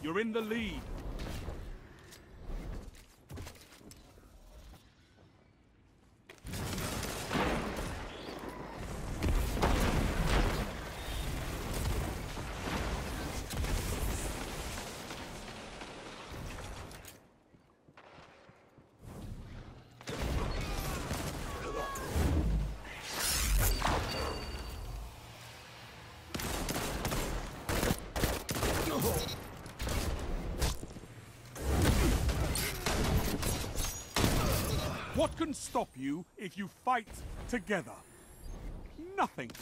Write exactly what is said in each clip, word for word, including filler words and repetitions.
You're in the lead. What can stop you if you fight together? Nothing.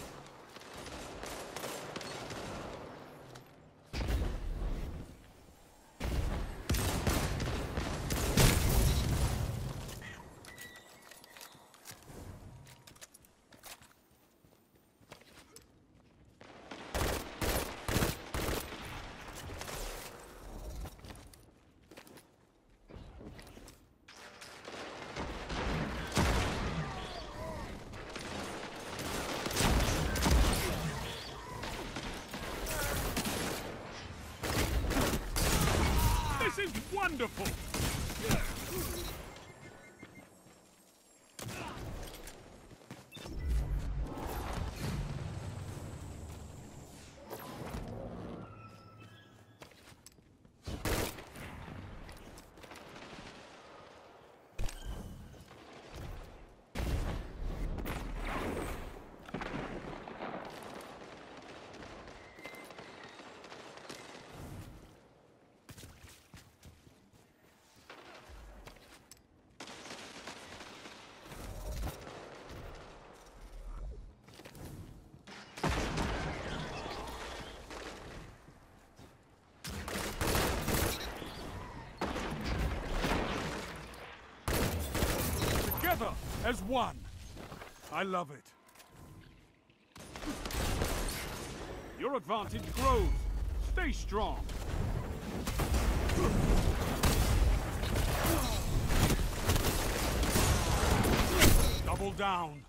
This is wonderful! As one. I love it. Your advantage grows. Stay strong. Double down.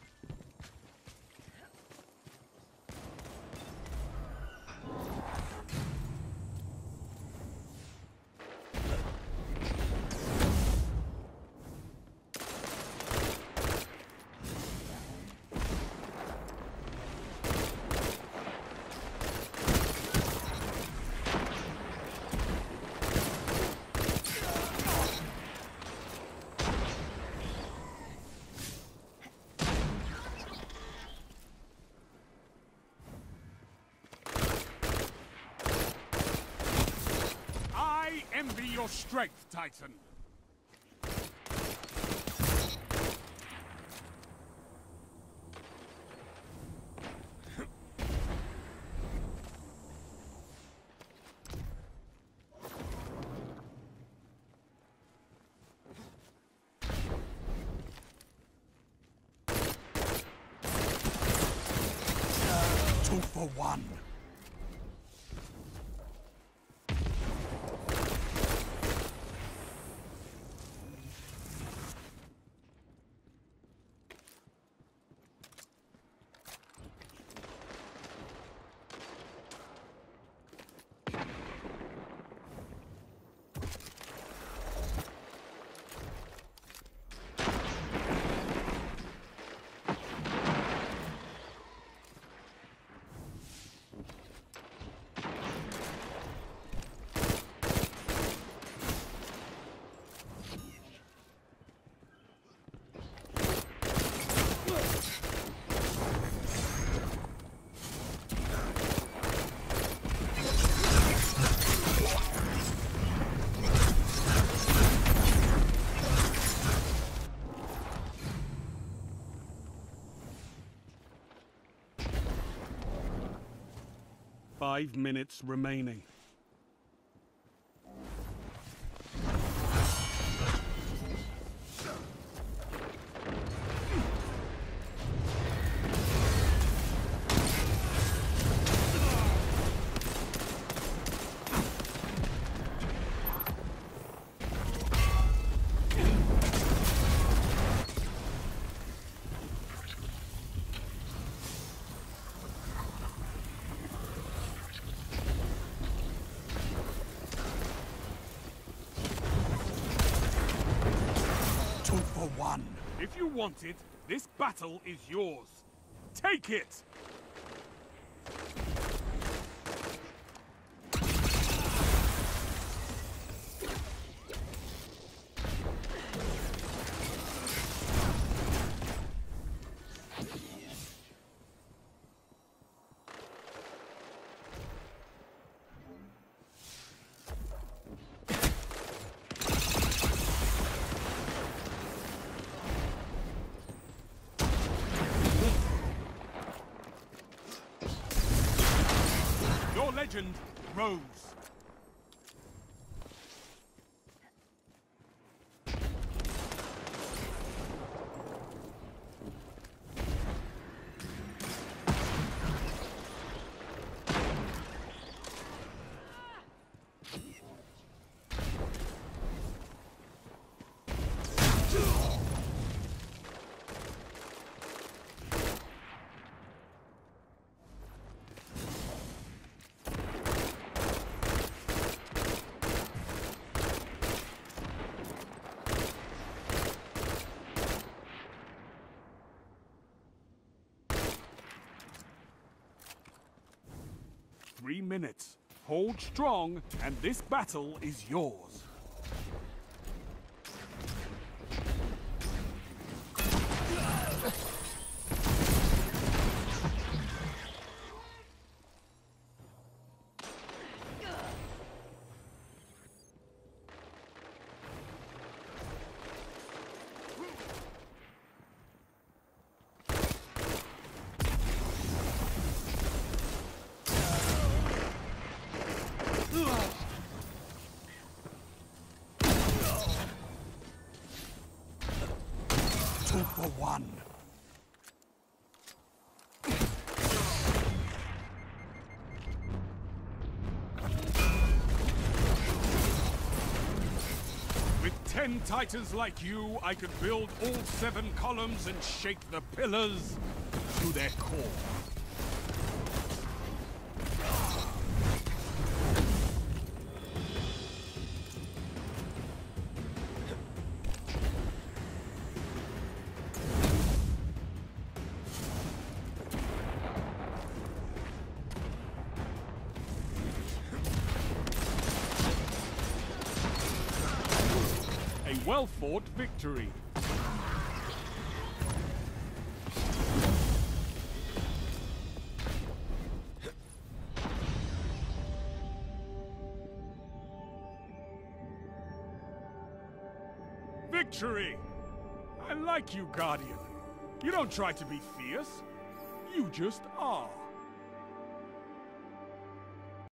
Envy your strength, Titan. Two for one. Five minutes remaining. one. If you want it, this battle is yours. Take it! Legend rose. Three minutes. Hold strong, and this battle is yours. Two for one. With ten titans like you, I could build all seven columns and shake the pillars to their core. Well-fought victory. Victory! I like you, Guardian. You don't try to be fierce. You just are.